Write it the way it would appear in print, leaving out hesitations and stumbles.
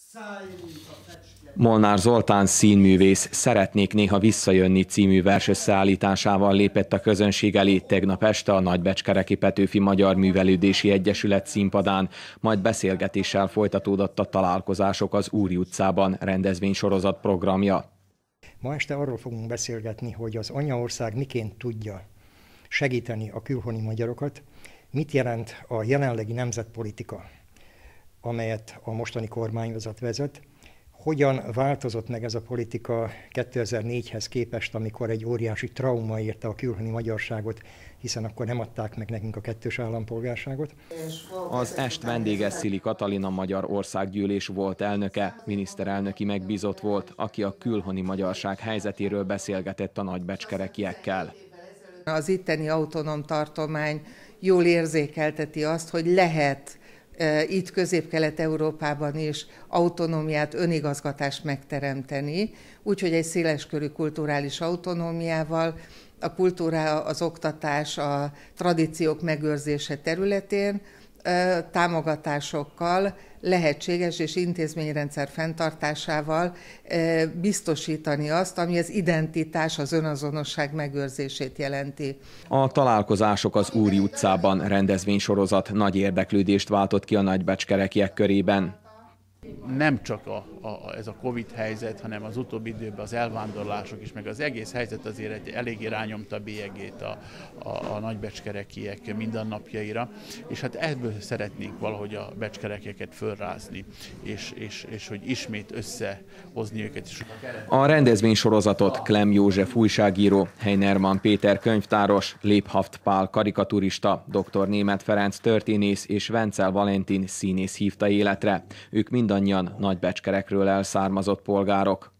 Molnár Zoltán színművész Szeretnék néha visszajönni című vers összeállításával lépett a közönség elé tegnap este a Nagybecskereki Petőfi Magyar Művelődési Egyesület színpadán, majd beszélgetéssel folytatódott a Találkozások az Úri utcában rendezvénysorozat programja. Ma este arról fogunk beszélgetni, hogy az anyaország miként tudja segíteni a külhoni magyarokat, mit jelent a jelenlegi nemzetpolitika, amelyet a mostani kormányzat vezet, hogyan változott meg ez a politika 2004-hez képest, amikor egy óriási trauma érte a külhoni magyarságot, hiszen akkor nem adták meg nekünk a kettős állampolgárságot. Az est vendége Szili Katalina Magyar Országgyűlés volt elnöke, miniszterelnöki megbízott volt, aki a külhoni magyarság helyzetéről beszélgetett a nagybecskerekiekkel. Az itteni autonóm tartomány jól érzékelteti azt, hogy lehet itt Közép-Kelet-Európában is autonómiát, önigazgatást megteremteni, úgyhogy egy széleskörű kulturális autonómiával, a kultúra, az oktatás, a tradíciók megőrzése területén támogatásokkal lehetséges és intézményrendszer fenntartásával biztosítani azt, ami az identitás, az önazonosság megőrzését jelenti. A Találkozások az Úri utcában rendezvénysorozat nagy érdeklődést váltott ki a nagybecskerekiek körében. Nem csak ez a Covid helyzet, hanem az utóbbi időben az elvándorlások is, meg az egész helyzet azért eléggé rányomta a bélyegét a nagybecskerekiek mindennapjaira, és hát ebből szeretnénk valahogy a becskerekieket fölrázni, és hogy ismét összehozni őket. A rendezvénysorozatot Klem József újságíró, Heinermann Péter könyvtáros, Lebhaft Pál karikaturista, dr. Németh Ferenc történész és Vencel Valentin színész hívta életre. Ők mindannyian Nagybecskerekről elszármazott polgárok.